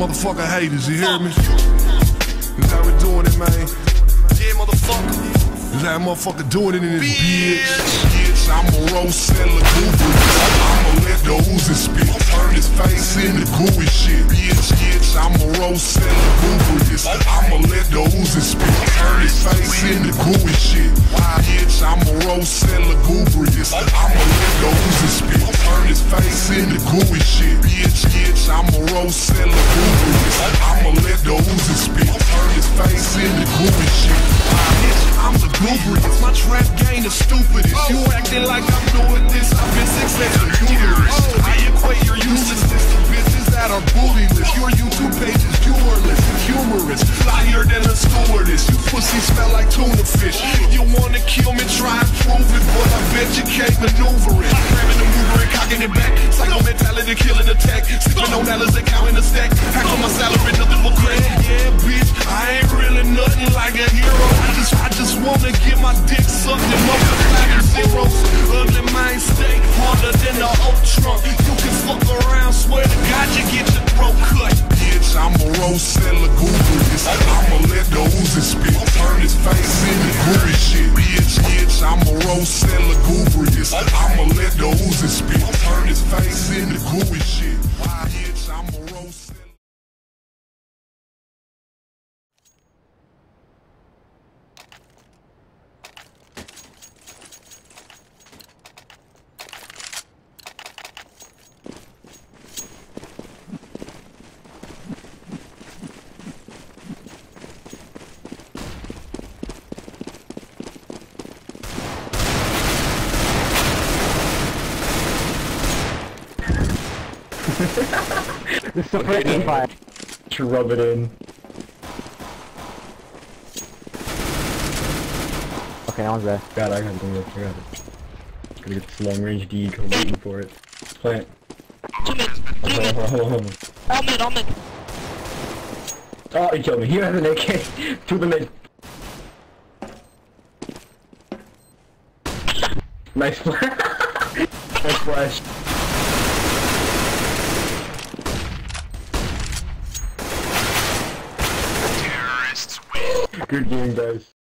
motherfucking haters, you hear me? That's how we doing it, man. Yeah, motherfucker. That's how motherfucker doing it in this bitch. I'm a roast and lugubrious. I'ma let the oozing spit. Turn his face into gooey shit. Bitch, I'm a roast and lugubrious. I'ma let the oozing spit. Turn his face into gooey shit. Bitch, I'm a roast and lugubrious. I'ma let the oozing spit. Turn his face into gooey shit. Bitch, I'm a roast and lugubrious. I'ma let the oozing spit. Turn his face into gooey shit. Bitch, I'm lugubrious. My trap game is stupidest. You acting like I'm doing this, I've been successful humorous. I equate your uselessness to bitches that are bootyless. Your YouTube page is humorless and humorous. Flyer than a stewardess. You pussy smell like tuna fish. You wanna kill me, try and prove it, but I bet you can't maneuver it. Grabbing the mover and cocking it back. Psycho mentality, killing attack. Sipping on dollars and counting a stack. Hack on my salary, nothing but credit. Yeah, bitch, I ain't really nothing like a hero. I just wanna get my dick sucked and multiply to zeros. Ugly mind stay harder than the old trunk. You can fuck around, swear to God you get your throat cut. Bitch, I'm a roast and lugubrious. I'ma let the oozing spit. Turn his face into gooey shit. Bitch, I'm a roast and lugubrious. I'ma let the oozing spit. Turn his face into gooey shit. Bitch, I'm a roast and This is the first fire. To rub it in. Okay, that one's there. God, I got it. Gotta get this long range D, I'm waiting for it. Plant. Almond. Oh, he killed me. He has an AK. To the mid. Nice flash. Nice flash. Good game, guys.